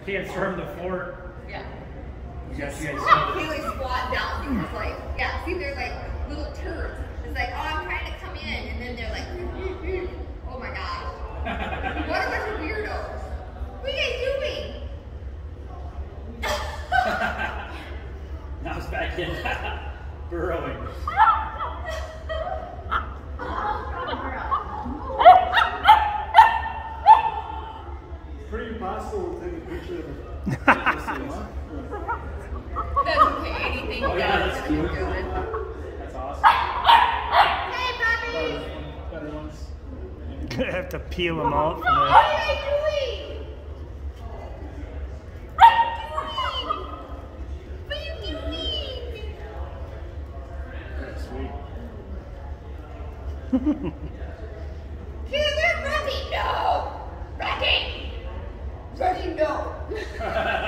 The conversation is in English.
can't storm the fort. Yeah. You guys see He like squat down because like, yeah, see they're like little turds. It's like, oh, I'm trying to come in, and then they're like, oh my gosh. What a bunch of weirdos. What are you guys doing? Now it's back in. Burrowing. Pretty impossible to take a picture of it. That's okay, anything Oh, yeah, goes. that's cute. Good. That's awesome. Hey, puppy! Better ones. Gonna have to peel them out. What are you doing? What are you doing? That's sweet. Here, they're running. No! Running! Running, no!